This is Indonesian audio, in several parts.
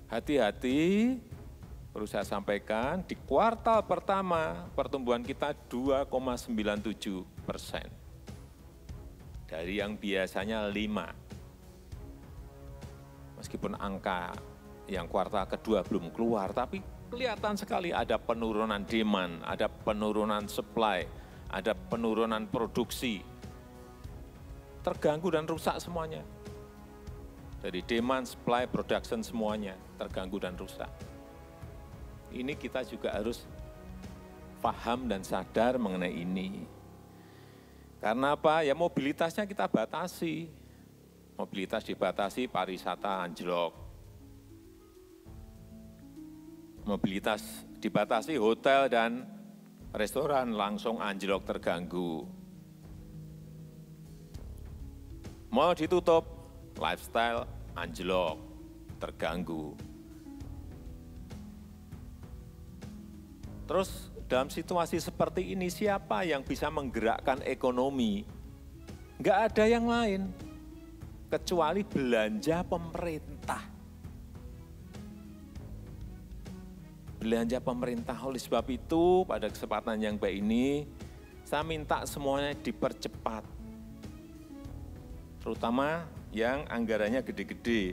hati-hati, perlu saya sampaikan, di kuartal pertama pertumbuhan kita 2,97%. Dari yang biasanya 5. Meskipun angka yang kuartal kedua belum keluar, tapi kelihatan sekali ada penurunan demand, ada penurunan supply, ada penurunan produksi. Terganggu dan rusak semuanya. Dari demand, supply, production semuanya terganggu dan rusak. Ini kita juga harus paham dan sadar mengenai ini. Karena apa? Ya mobilitasnya kita batasi. Mobilitas dibatasi, pariwisata anjlok. Mobilitas dibatasi, hotel dan restoran langsung anjlok terganggu. Mall ditutup, lifestyle anjlok terganggu. Terus dalam situasi seperti ini siapa yang bisa menggerakkan ekonomi? Nggak ada yang lain kecuali belanja pemerintah. Belanja pemerintah. Oleh sebab itu pada kesempatan yang baik ini saya minta semuanya dipercepat. Terutama yang anggarannya gede-gede.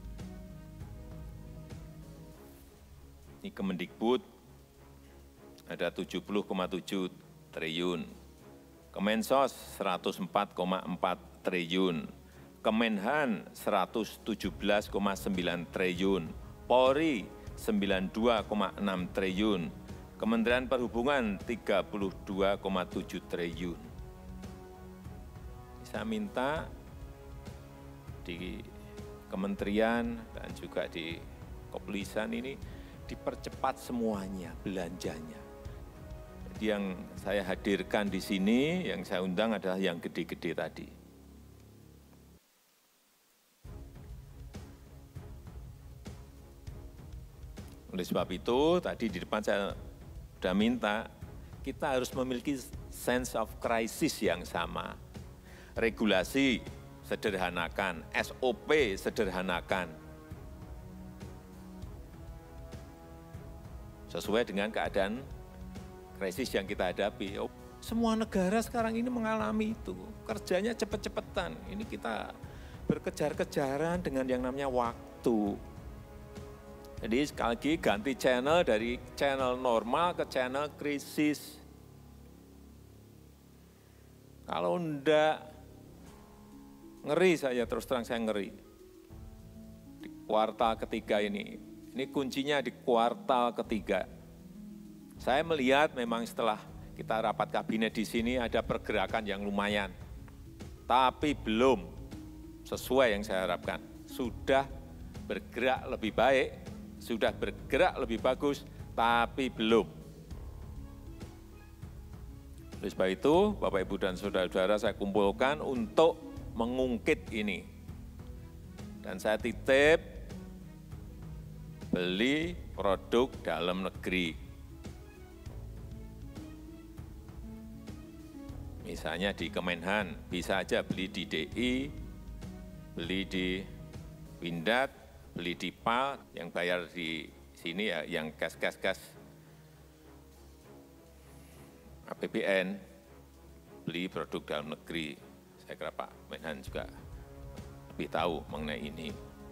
Ini Kemendikbud ada 70,7 triliun. Kemensos 104,4 triliun. Kemenhan 117,9 triliun. Polri 92,6 triliun. Kementerian Perhubungan 32,7 triliun. Saya minta di kementerian dan juga di kepolisian ini dipercepat semuanya belanjanya. Jadi yang saya hadirkan di sini, yang saya undang adalah yang gede-gede tadi. Oleh sebab itu, tadi di depan saya sudah minta, kita harus memiliki sense of crisis yang sama. Regulasi sederhanakan, SOP sederhanakan. Sesuai dengan keadaan krisis yang kita hadapi. Semua negara sekarang ini mengalami itu. Kerjanya cepat-cepatan. Ini kita berkejar-kejaran dengan yang namanya waktu. Jadi sekali lagi ganti channel dari channel normal ke channel krisis. Kalau enggak, ngeri saya, terus terang saya ngeri. Di kuartal ketiga ini kuncinya di kuartal ketiga. Saya melihat memang setelah kita rapat kabinet di sini ada pergerakan yang lumayan. Tapi belum sesuai yang saya harapkan. Sudah bergerak lebih baik, sudah bergerak lebih bagus, tapi belum. Oleh sebab itu, Bapak, Ibu, dan saudara-saudara saya kumpulkan untuk mengungkit ini. Dan saya titip beli produk dalam negeri. Misalnya di Kemenhan, bisa aja beli di DI, beli di Pindad, beli di PAL, yang bayar di sini ya, yang gas APBN, beli produk dalam negeri. Saya kira Pak Menhan juga lebih tahu mengenai ini.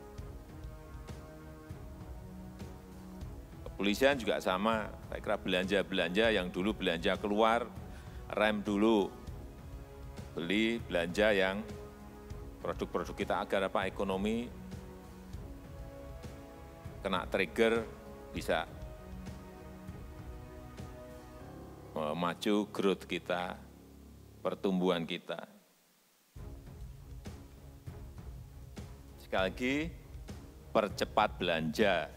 Kepolisian juga sama, saya kira belanja-belanja yang dulu belanja keluar, rem dulu, beli belanja yang produk-produk kita agar apa ekonomi kena trigger bisa memacu growth kita, pertumbuhan kita. Sekali lagi, percepat belanja.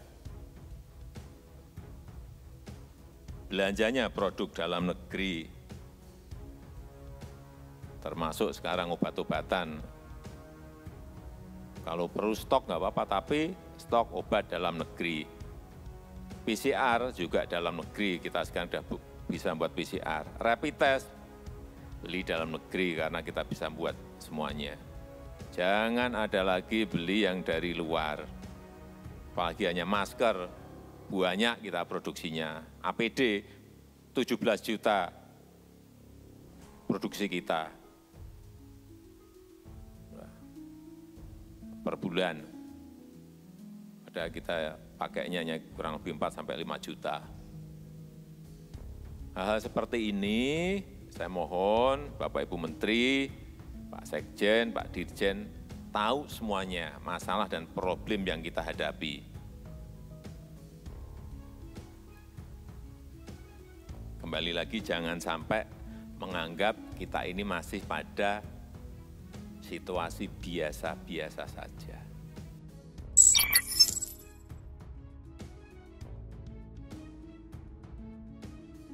Belanjanya produk dalam negeri, termasuk sekarang obat-obatan. Kalau perlu stok nggak apa-apa, tapi stok obat dalam negeri. PCR juga dalam negeri, kita sekarang sudah bisa buat PCR. Rapid test, beli dalam negeri karena kita bisa buat semuanya. Jangan ada lagi beli yang dari luar. Apalagi hanya masker, banyak kita produksinya. APD 17 juta produksi kita per bulan. Padahal kita pakainya hanya kurang lebih 4 sampai 5 juta. Hal-hal seperti ini saya mohon Bapak Ibu Menteri, Pak Sekjen, Pak Dirjen tahu semuanya masalah dan problem yang kita hadapi. Kembali lagi jangan sampai menganggap kita ini masih pada situasi biasa-biasa saja.